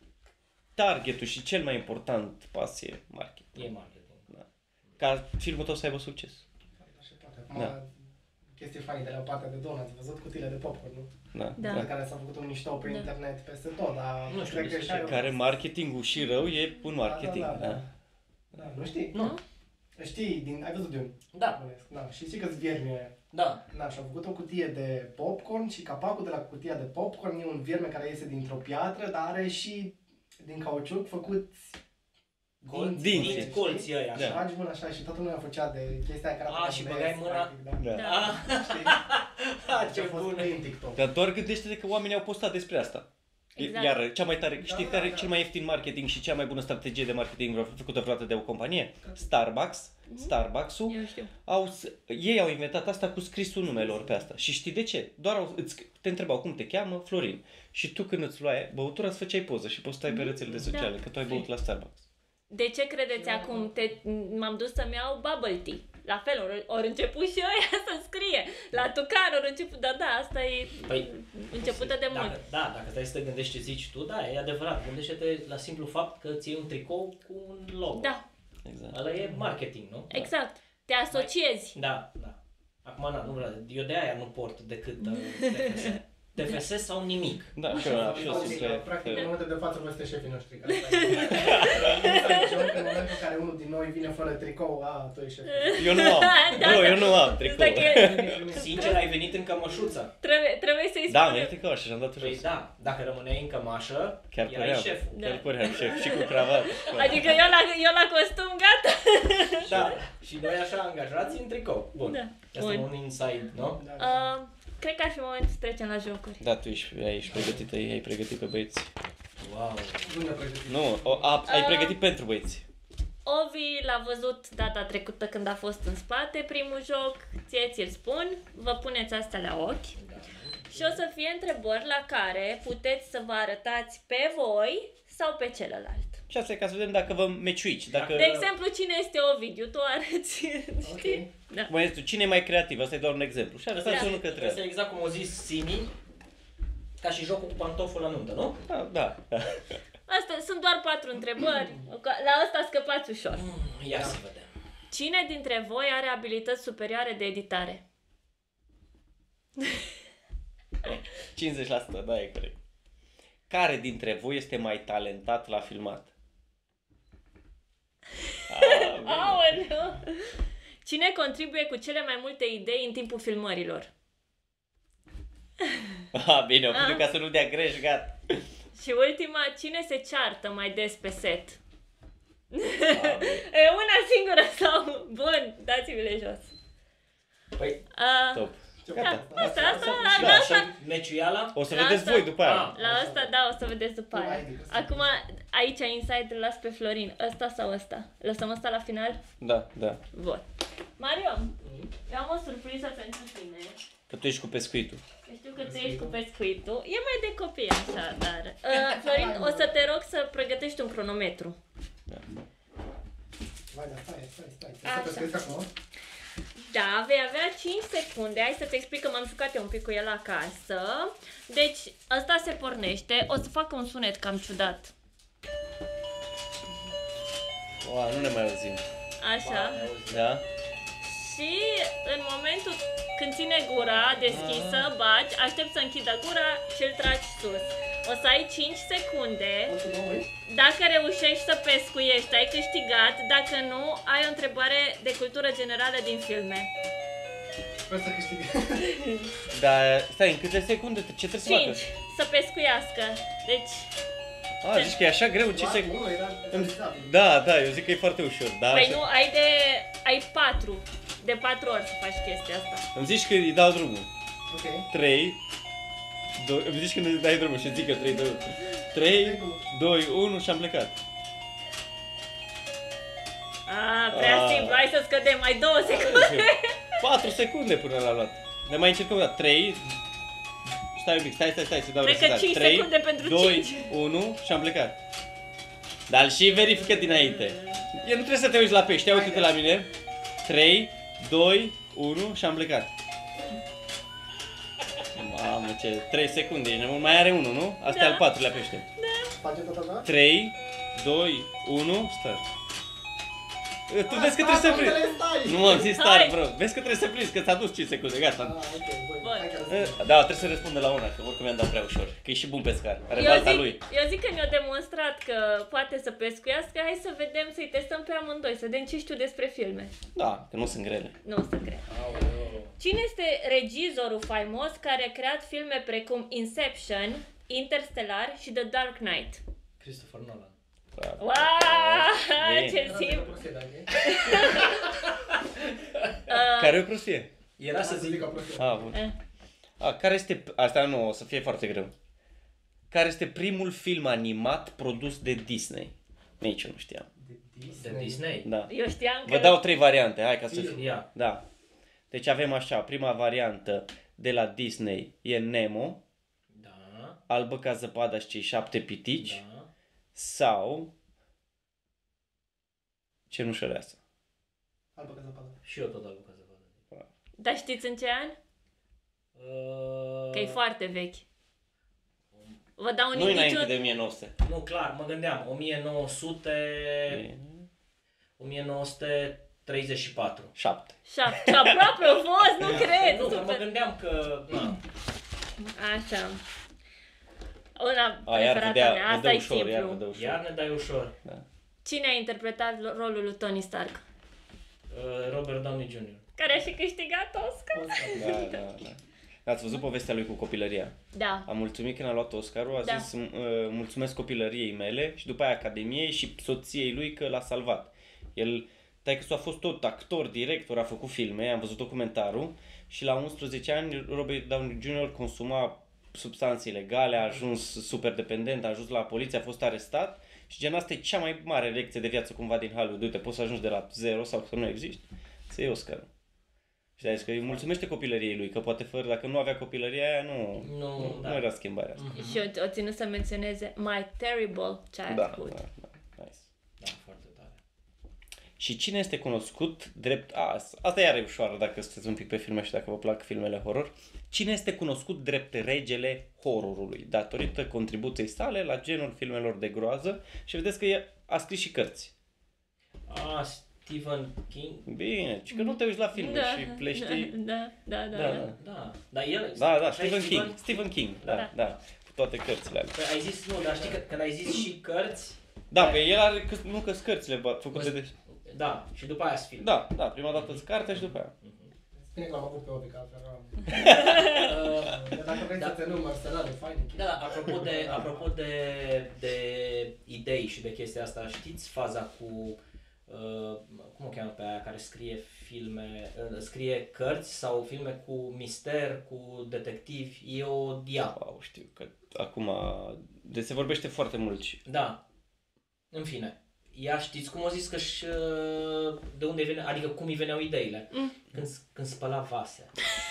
targetul și cel mai important pas e marketing. E marketing. Da. Ca filmul tău să aibă succes. Așa poate. Acum, Da. chestii funny de la partea de donuts. Ați văzut cutiile de popcorn, nu? Da. Da. De care s-a făcut un mișto pe Da. internet peste tot, dar Nu știu cred că despre și ce. aia- Care marketingul și rău e un marketing. Da, da, da, Da. da. Da, nu știi? Nu. Știi, din, ai văzut de un Da, bănesc, da. Și știi că-s viermi. da. Da, și-au făcut o cutie de popcorn și capacul de la cutia de popcorn e un vierme care iese dintr-o piatră, dar are și din cauciuc făcut Colți, Dinți. dinți, colții ăia, Și așa. bagi mâna așa și toată lumea făcea de chestia aia care A, arată și ca băgai mes, mâna? practic, Da. Da. Da. Ah, Știi? ah, ce Ce a fost bun. pe în TikTok. Dar doar gândește-te că oamenii au postat despre asta. Exact. Iar cea mai tare, Da, știi da, care e da. cel mai ieftin marketing și cea mai bună strategie de marketing vreo- făcută vreodată de o companie? Starbucks. Starbucks-ul. Eu știu. Au, s- ei au inventat asta cu scrisul numelor pe asta. Și știi de ce? Doar au, îți, te întrebau cum te cheamă, Florin. Și tu când îți luai băutura îți făceai poză și postai pe rețelele sociale că tu ai băut la Starbucks. De ce credeți acum? Te, m-am dus să-mi iau bubble tea. La fel, ori, ori început și ăia să scrie. La Tucan ori început, da, da, asta e Păi, începută de mult. Dacă, da, dacă stai să te gândești ce zici tu, da, e adevărat. Gândește-te la simplu fapt că ți iei un tricou cu un logo. Da, Exact. Ăla e marketing, nu? exact. Te asociezi. Da, da. Acum, na, nu vreau, eu de aia nu port decât uh, T F S. T F S sau nimic. Da, și eu, și eu sunt pe... Practic, în pe- momentul de față, voi sunteți șefii noștri. Care stai. În momentul în care unul din noi vine fără tricou, a, tu ești șeful. Eu nu am. Da, Bro, da. eu nu am tricou. Stai că Sincer, ai venit în cămășuță. trebuie, trebuie să-i Da, spunem. mi-e tricou și am dat Păi jos. da, dacă rămâneai în cămașă, Chiar erai păream. șeful. Da. Chiar păream șef și cu cravată. Adică eu la, eu la costum, gata. Da, și noi așa angajați în tricou. Bun. Da. Asta e Bun. un inside, nu? Da, Uh, cred că ar fi momentul să trecem la jocuri. Da, tu ești, ești pregătită, ai pregătit pe băieți. Wow. Bună pregătire. Nu, o, a, ai Ah. pregătit pentru băieți. Ovi l-a văzut data trecută când a fost în spate primul joc, ție ți-l spun, vă puneți astea la ochi și o să fie întrebări la care puteți să vă arătați pe voi sau pe celălalt. Și asta e ca să vedem dacă vă meciuici, dacă... De exemplu, cine este Ovidiu? Tu arăți, știi? Da. Mai tu, cine e mai creativ? Asta e doar un exemplu. Și Asta arătați e, unul către asta e el. exact cum o zis Simi, ca și jocul cu pantoful la nuntă, nu? Da, da. Asta sunt doar patru întrebări. La asta scăpați ușor. Mm, Ia să vedem. Cine dintre voi are abilități superioare de editare? cincizeci la sută, da, e corect. Care dintre voi este mai talentat la filmat? Ah, bine. Aoleu! Cine contribuie cu cele mai multe idei în timpul filmărilor? Ah, bine, o Ah. ca să nu dea greș, gata. Și ultima, cine se ceartă mai des pe set? Ah, bine. E una singură sau... Bun, dați-mi-le jos. Păi, Uh, Top. Ce Gata. fac? asta, asta, și Da, la la asta, așa, meciuiala? O să La vedeți asta- voi după aia. Ah. la asta, da, o să vedeți după Tu ai aia. de găsit. Acum, aici inside îl las pe Florin. Ăsta sau ăsta? Lăsăm ăsta la final? Da, da. Bun. Mario, eu am o surpriză pentru tine. Că tu ești cu pescuitul. Eu știu că tu ești cu pescuitul. E mai de copii așa, dar... Uh, Florin, o să te rog să pregătești un cronometru. Da. Vai, da, stai, stai, stai. Așa. Să pescuiesc acum? Da, vei avea cinci secunde. Hai să-ți explic că m-am jucat eu un pic cu el acasă. Deci, ăsta se pornește. O să fac un sunet cam ciudat. Wow, nu ne mai auzim. Așa. Da? Și în momentul când ține gura deschisă, bagi, aștept să închidă gura și îl tragi sus. O să ai cinci secunde. Dacă reușești să pescuiești, ai câștigat. Dacă nu, ai o întrebare de cultură generală din filme. Sper să câștig. Dar stai, în câte secunde? Ce trebuie să facă? cinci. Să pescuiască. Deci, A, zici că e așa greu? cinci secunde? Nu, era realizabil. Da, da, eu zic că e foarte ușor. Da, păi așa. nu, ai de... ai patru. De patru ori să faci chestia asta. Îmi zici că îi dau drumul. Ok. trei, doi, îmi zici că îi dai drumul și zic că trei, doi, trei, doi, unu și am plecat. A, prea Ah. simplu, hai să scădem, ai două secunde. patru secunde până l-a luat. Ne mai încercăm o dată. trei, stai un pic, stai, stai, stai, să dau Cred că resetare. cinci trei, secunde pentru doi, cinci. unu și am plecat. Dar și verifică dinainte. Eu nu trebuie să te uiți la pește, ia uite-te la mine. trei, doi, unu și am plecat. Mamă, ce... trei secunde, mai are unul, nu? Asta Da. e al patrulea pește. Face tot așa? trei, doi, unu, start. Tu vezi că Stai, trebuie să unde prinzi. stai? Nu m-am zis start, Hai. bro. Vezi că trebuie să prinzi, că ți-a dus cinci secunde, gata. Ah, ok, bun. Bun. Hai că răspund. Da, trebuie să răspundă la una, că oricum mi-am dat prea ușor. Că e și bun pescar, are Eu balta zic, lui. eu zic că ne-a demonstrat că poate să pescuiască, hai să vedem, să-i testăm pe amândoi, să vedem ce știu despre filme. Da, că nu sunt grele. Nu o să cred. Cine este regizorul faimos care a creat filme precum Inception, Interstellar și The Dark Knight? Christopher Nolan. Bravo. Wow, Bine. ce simplu! Care e o prostie? Era să Să zic... zic o prostie. A, bun. Eh. A, care este... Asta nu, o să fie foarte greu. Care este primul film animat produs de Disney? Nici eu nu știam. De Disney? Da. Eu știam că... Vă dau trei variante, hai ca să Film, fie. ia. Da. Deci avem așa, prima variantă de la Disney e Nemo, Da. Albă ca zăpada și cei șapte pitici, Da. sau Cenușăreasa. Albă ca zăpadă. Și eu tot am lucrat să văd. Dar știți în ce an? Uh, Că e foarte vechi. Vă dau un Nu înainte indiciu. de o mie nouă sute. Nu, clar, mă gândeam. o mie nouă sute... o mie nouă sute treizeci și patru. șapte. Șapte. Ce aproape a fost, nu cred. Nu, că mă Super. gândeam că... Na. Așa. Una A, iar preferata vedea, mea, vă asta dă e ușor, iar vă simplu. dă ușor. Iar ne dai ușor. Cine a interpretat rolul lui Tony Stark? Uh, Robert Downey junior Care a și câștigat Oscar? Da, da, da. Ați văzut povestea lui cu copilăria? Da. A mulțumit când a luat Oscarul, a Da. zis uh, mulțumesc copilăriei mele și după aia Academiei și soției lui că l-a salvat. El, taică-s-o a fost tot actor, director, a făcut filme, am văzut documentarul și la unsprezece ani Robert Downey junior consuma substanțe ilegale, a ajuns super dependent, a ajuns la poliție, a fost arestat și gen asta e cea mai mare lecție de viață cumva din Hollywood. Uite, poți să ajungi de la zero sau să nu existi, să iei Oscarul. Și a zis că îi mulțumește copilăriei lui, că poate fără, dacă nu avea copilăria aia, nu, Nu, nu, da. nu era schimbarea asta. Și o, o ținut să menționeze My Terrible Da, Childhood. da, da, nice. Da, foarte tare. Și cine este cunoscut drept... A, asta iar e ușoară dacă sunteți un pic pe filme și dacă vă plac filmele horror. Cine este cunoscut drept regele horrorului, datorită contribuției sale la genul filmelor de groază și vedeți că e, a scris și cărți. Ah, Stephen King? Bine, și că nu te uiți la filme Da, și plești... Da, da, da, Da, da. da. Da, dar el... Da, da, așa e Stephen King, Stephen King, da, Da. da, cu toate cărțile alea. Păi ai zis, nu, dar știi că când ai zis și cărți, Da, pe el are că, nu că cărțile bă, făcute de... da, și după aia film. Da, da, prima dată îți cartea și după aia. Bine că l-am avut pe Ovi, că altfel eram... Uh, Dar dacă vrei Da. să te număr, să e fain. Da, da, apropo de, apropo de, de idei și de chestia asta, știți faza cu, uh, cum o cheamă pe aia care scrie filme, uh, scrie cărți sau filme cu mister, cu detectivi, e o dia. Wow, știu că acum... De se vorbește foarte mult și... Da, în fine. Ea știți cum o zis că și, uh, de unde vine, adică cum îi veneau ideile? Mm. Când, când spăla vase.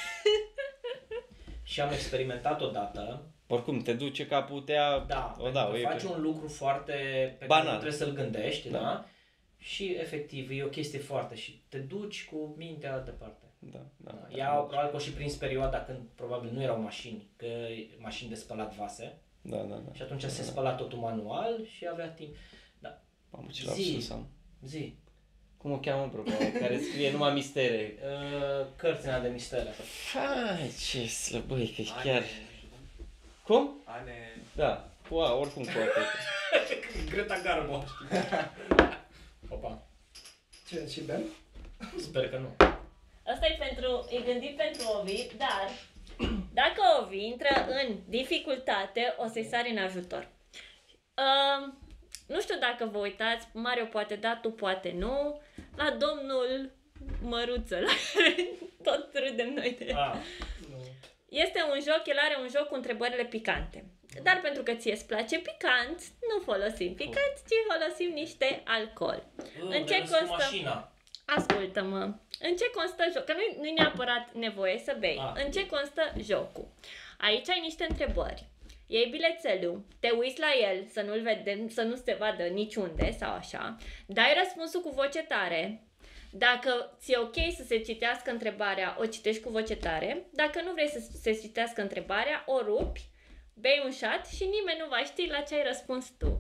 Și am experimentat odată. Oricum, te duce capul, te ia... Da, o, pentru da, că o iei faci pe- un lucru foarte pe Banal. care nu trebuie să-l gândești, da. Da. Și efectiv e o chestie foarte și te duci cu mintea departe. Da, da. Da. Ea probabil că o și prins perioada când probabil nu erau mașini, că mașini de spălat vase. Da, da, da. Și atunci da, se da. spăla totul manual și avea timp. Da. Mamă, ce Zi. lapsus am. Zi. Cum o cheamă, bro, care scrie numai mistere? Uh, cărțile de mistere. Hai, ce slăbăi, că ești chiar... Cum? Ane... Da, cu A, oricum cu A. Greta Garbo. Opa. Ce, și bem? Sper că nu. Asta e pentru, e gândit pentru Ovi, dar dacă Ovi intră în dificultate, o să-i sari în ajutor. Uh, nu știu dacă vă uitați, Mario poate da, tu poate nu, la domnul Măruță, la care tot râdem noi de... Ah. Nu. Este un joc, el are un joc cu întrebările picante. Dar pentru că ție îți place picant, nu folosim picant, ci folosim niște alcool. Uh, În ce de râs cu constă? mașina. Ascultă-mă, în ce constă jocul? Că nu e neapărat nevoie să bei. Ah. În ce constă jocul? Aici ai niște întrebări. Iei bilețelul, te uiți la el, să nu-l vedem, să nu se vadă niciunde sau așa. Dai răspunsul cu voce tare. Dacă ți-e ok să se citească întrebarea, o citești cu voce tare. Dacă nu vrei să se citească întrebarea, o rupi, bei un shot și nimeni nu va ști la ce ai răspuns tu.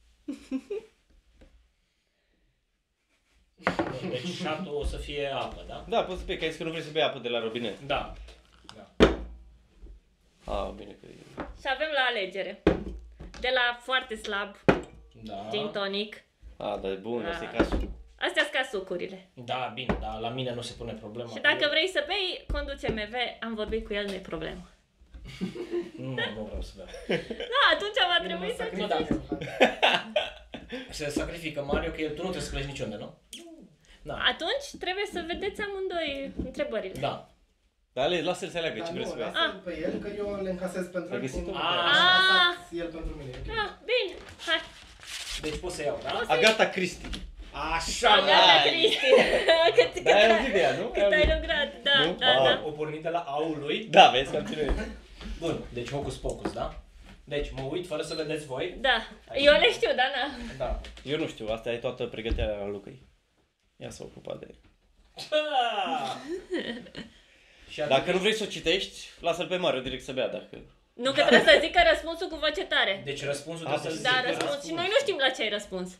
Deci șatul o să fie apă, da? Da, poți să bei, că ai zis că nu vrei să bei apă de la robinet. Da. Da. Ah, bine că e... Și avem la alegere. De la foarte slab, Da. gin tonic. Ah, dar e bun, Da. asta e casul. Astea sunt ca sucurile. Da, bine, dar la mine nu se pune problema. Și dacă vrei să bei, conduce M V, am vorbit cu el, nu-i problemă. Nu, nu vreau să beau. Da, atunci va trebui să... Nu, da. Se sacrifică Mario, că el, tu nu trebuie să pleci niciunde, nu? Da. Atunci trebuie să vedeți amândoi întrebările. Da. Dar ale, lasă-l să aleagă Dar ce nu, vrei să bei. lasă-l pe el, că eu le încasez pentru Ai el găsit-o? cum Ah. a încasat el pentru mine. ok? Ah, bine, hai. Deci pot să iau, da? Agata Cristi. Așa, Gata, Ai. Cristi. Cât, cât, Da, ai auzit de ea, nu? cât ai lucrat, da, Nu? da, Wow. da. O pornit de la aul lui. Da, vezi că am ținut. Bun, deci hocus pocus, da? Deci mă uit fără să vedeți voi. Da, eu le știu, da, na. Da. Eu nu știu, asta e toată pregătirea lui. Ea s-a ocupat de el. Da. Și Dacă nu vrei să o citești, lasă-l pe Mario direct să bea, dacă... Nu că trebuie să zică răspunsul cu voce tare. Deci răspunsul A, trebuie să-l Da, zic. răspuns. Și noi nu știm la ce ai răspuns.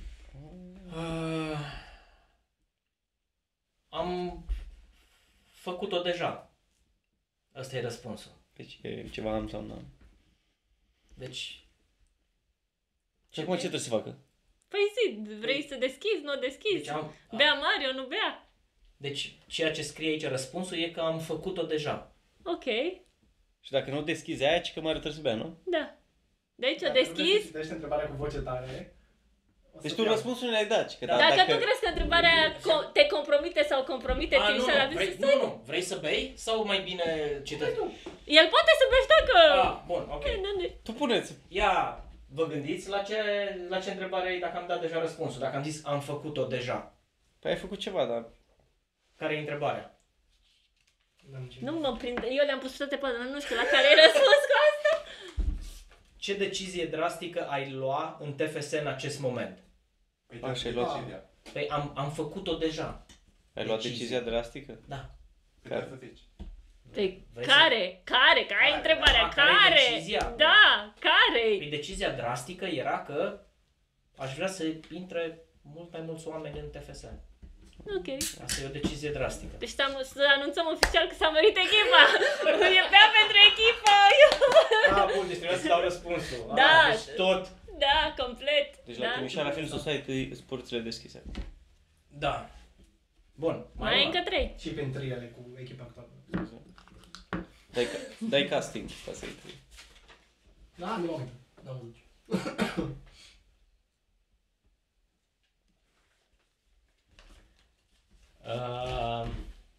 Uh, am făcut-o deja. Ăsta e răspunsul. Deci e ceva am sau n-am. Deci... Și acum ce trebuie să facă? Păi zi, vrei să deschizi, nu o deschizi? Deci, am, Bea Mario, nu bea? deci ceea ce scrie aici răspunsul e că am făcut-o deja. Ok, Și dacă nu deschizi aia, ci că Mario trebuie să bea, nu? da. Deci o Dacă nu vrei să deschizi. citești întrebarea cu voce tare, o Deci să tu fiu- răspunsul ne-ai dat. Că Da. da, Dacă tu crezi că întrebarea co- te compromite sau compromite A, nu, Timișoara, nu, vrei, vrei nu, nu, vrei să bei sau mai bine citești? El poate să bea și dacă... Ah, bun, ok. Nu, nu. Tu puneți. Ia, vă gândiți la ce, la ce întrebare e dacă am dat deja răspunsul, dacă am zis am făcut-o deja. Păi ai făcut ceva, dar... Care e întrebarea? N-am nicio Nu idee. mă prind, eu le-am pus toate pe dar nu știu la care ai răspuns cu asta. Ce decizie drastică ai lua în T F S în acest moment? Păi Așa, te-ai ai luat luat. decizia. Păi am, am făcut-o deja. Ai luat Decizie. decizia drastică? Da. Păi Care? trebuie să zici. Păi, Vrei care? Care? Că ai Care? întrebarea. Da, care e Care? decizia? Da, care? Păi decizia drastică era că aș vrea să intre mult mai mulți oameni în T F S. Ok. Asta e o decizie drastică. Deci să, să anunțăm oficial că s-a mărit echipa. E bea pentru echipă. Ah, bun, deci trebuia să dau răspunsul. Da. Ah, deci tot. Da, complet. Deci la da. Timișoara Film Society sunt porțile deschise. Da. Bun. Mai ai încă trei. Și prin triele cu echipa actuală. Dai, ca- dai casting ca să intri. Da, nu am n-am văzut. Uh,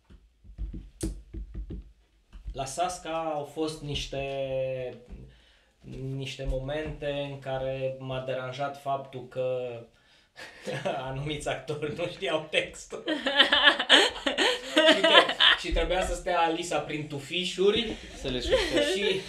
la Sasca au fost niște niște momente în care m-a deranjat faptul că anumiți actori nu știau textul. și, tre- și trebuia să stea Alisa prin tufișuri Să le știi. și...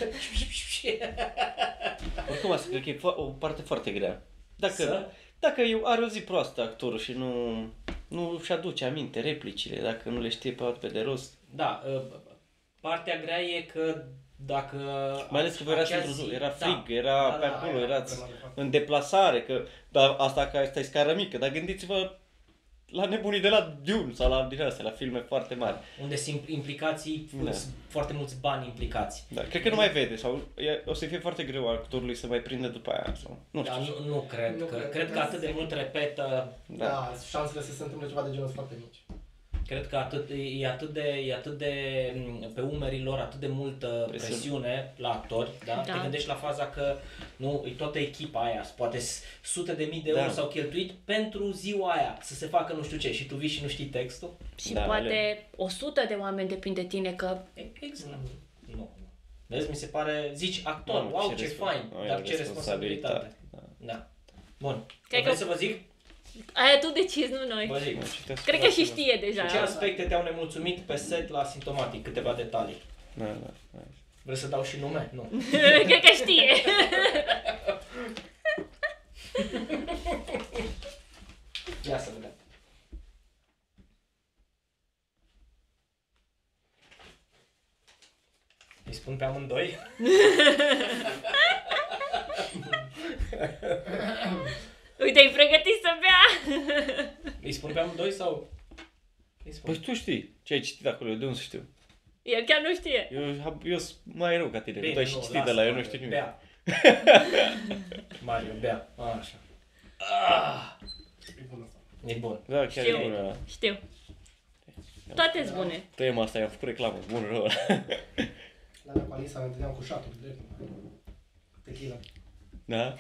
Oricum asta cred că e fo- o parte foarte grea. Dacă, Să? dacă eu are o zi proastă actorul și nu... nu și aduce aminte replicile, dacă nu le știe pe pe de rost. Da, uh, partea grea e că dacă... Mai ales că voi erați acea într-o zi- zonă, era frig, da, era da, pe da, acolo, aia, erați problema de fapt. în deplasare, că dar asta că asta e scară mică, dar gândiți-vă la nebunii de la Dune sau la din astea, la filme foarte mari. unde sunt implicații, Da. sunt foarte mulți bani implicați. Da, cred că nu mai vede sau e, o să fie foarte greu actorului să mai prindă după aia sau nu știu. Dar nu, nu cred, Nu că, cred, cred că că atât de se- mult repetă, Da. Da, șansele să se întâmple ceva de genul sunt foarte mici. cred că atât, e, atât de, e atât de, m, pe umerii lor, atât de multă Presiune. presiune, la actori, da? Da. Te gândești la faza că nu, e toată echipa aia, poate s- sute de mii de Da. euro s-au cheltuit pentru ziua aia, să se facă nu știu ce și tu vii și nu știi textul. Și Da, poate ale- o sută de oameni depind de tine că... E- Exact. Nu, nu. Vezi, mi se pare, zici actor, Nu, wow, ce ce respons- fain, ai dar o ce responsabilitate. responsabilitate, Da. Bun. Cred Vrei că- să vă zic? Aia tu decizi, nu noi. Vă zic. Nu, citească Cred că și foarte știe deja. Ce aspecte te-au nemulțumit pe set la Simptomatic? Câteva detalii. mult. Da, da, da. Vrei să dau și nume? Nu. Cred că știe. Ia să vedem. Îi spun pe amândoi? Uite, ai pregătit să bea. Îi spun pe amândoi sau? Îi spun. Păi tu știi ce ai citit acolo, eu de unde să știu? El chiar nu știe. Eu, eu sunt mai rău ca tine, Bine, tu ai și nu, citit lasă, de la eu, nu Mario, știu nimic. Bea. Mario, bea. Așa. Ah, E bun asta. e bun. Da, chiar Știu. e bună ăla. Știu. Toate-s bune. Tăiem asta, i-am făcut reclamă, bun rău ăla. La mea cu Alisa ne întâlneam cu șaturi, drept. Tequila. Da?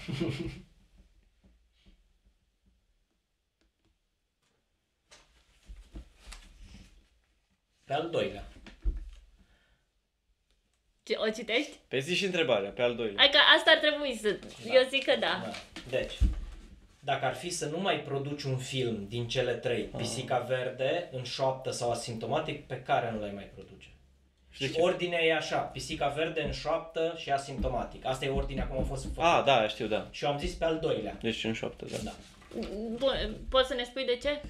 Pe al doilea. Ce, o citești? Pe zi și întrebarea, pe al doilea. Hai că asta ar trebui să... Eu zic că da. Da. Deci, dacă ar fi să nu mai produci un film din cele trei, Pisica Verde, În șoaptă sau Asimptomatic, pe care nu l-ai mai produce? Și de Și ce? ordinea e așa, Pisica Verde, În șoaptă și Asimptomatic. Asta e ordinea cum a fost făcută. Ah, da, știu, da. Și eu am zis pe al doilea. Deci în șoaptă, da. Da. Bun, poți să ne spui de ce?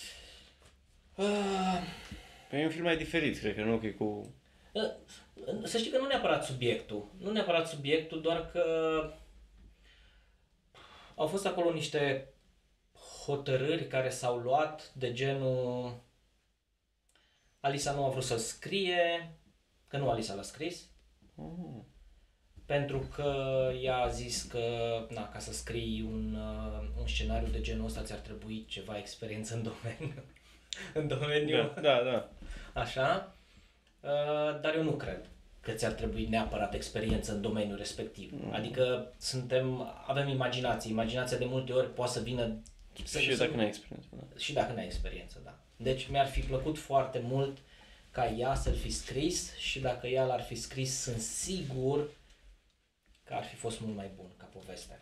Ah, Păi e un film mai diferit, cred că nu că e cu... Să știi că nu neapărat subiectul. Nu neapărat subiectul, doar că au fost acolo niște hotărâri care s-au luat de genul Alisa nu a vrut să scrie, că nu Alisa l-a scris, Oh. pentru că ea a zis că na, ca să scrii un, uh, un scenariu de genul ăsta ți-ar trebui ceva experiență în domeniu. în domeniu. Da, da, da. Așa, uh, dar eu nu cred că ți-ar trebui neapărat experiență în domeniul respectiv. Mm. Adică suntem, avem imaginație. Imaginația de multe ori poate să vină să, Și să- dacă n-ai experiență, da. și dacă n-ai experiență, da. Deci mi-ar fi plăcut foarte mult ca ea să-l fi scris și dacă ea l-ar fi scris, sunt sigur că ar fi fost mult mai bun ca poveste.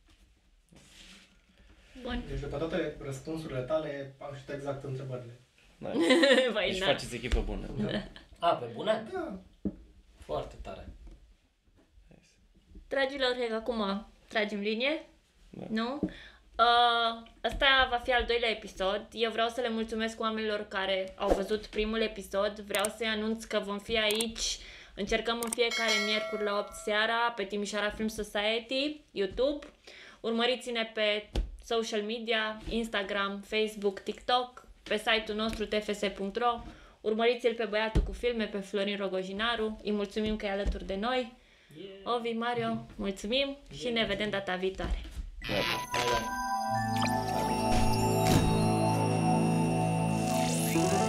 Bun. Deci de pe toate răspunsurile tale am știut exact întrebările. Da. Vai, Deci da. faceți echipă bună. A, pe bune? Da. Foarte tare. Dragilor, cred că acum tragem linie. Da. Nu? Uh, ăsta va fi al doilea episod. Eu vreau să le mulțumesc oamenilor care au văzut primul episod. Vreau să-i anunț că vom fi aici. Încercăm în fiecare miercuri la opt seara pe Timișoara Film Society, YouTube. Urmăriți-ne pe social media, Instagram, Facebook, TikTok, pe site-ul nostru t f s punct r o. Urmăriți-l pe băiatul cu filme, pe Florin Rogojinaru. Îi mulțumim că e alături de noi. Ovi, Mario, mulțumim și ne vedem data viitoare. Gata. Bye, bye.